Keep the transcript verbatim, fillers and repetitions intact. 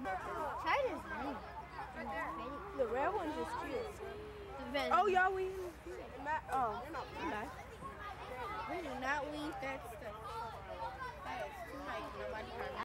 Try this green. The red one's just cute. The Oh, y'all we. Oh, nice. We do not weave that stuff.